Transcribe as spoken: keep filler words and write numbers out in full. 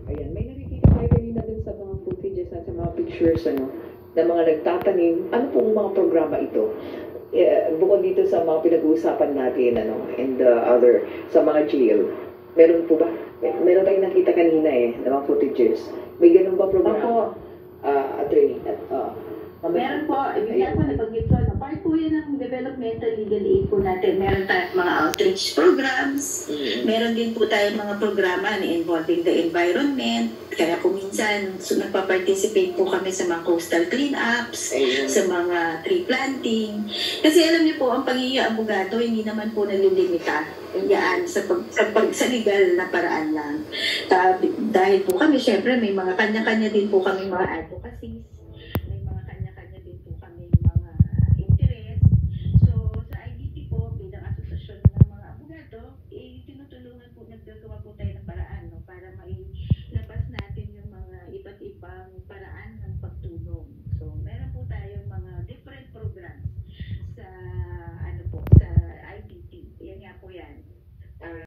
Ayan, may nakikita tayo kanina din sa mga footages at sa mga pictures, ano, na mga nagtatanim. Ano pong mga programa ito? Eh, bukod dito sa mga pinag-uusapan natin, ano, and the other, sa mga jail, meron po ba? Mer- Meron tayong nakita kanina eh, na mga footages. May ganun ba programa? Opo. Ah, attorney, at, ah, mamaya- Meron po, bigla po nabanggit ko, no? Part po yan ng developmental legal aid po natin. Meron tayong mga outreach programs, Mm. meron din po tayong mga programa na involving the environment. Kaya kung minsan, so, nagpa-participate po kami sa mga coastal cleanups, Ayun. sa mga tree planting. Kasi alam niyo po, ang pagiging abogado, hindi naman po nalilimita yan sa, pag, sa, pag, sa legal na paraan lang. Ta- dahil po kami, syempre, may mga kanya-kanya din po kami mga advocacies.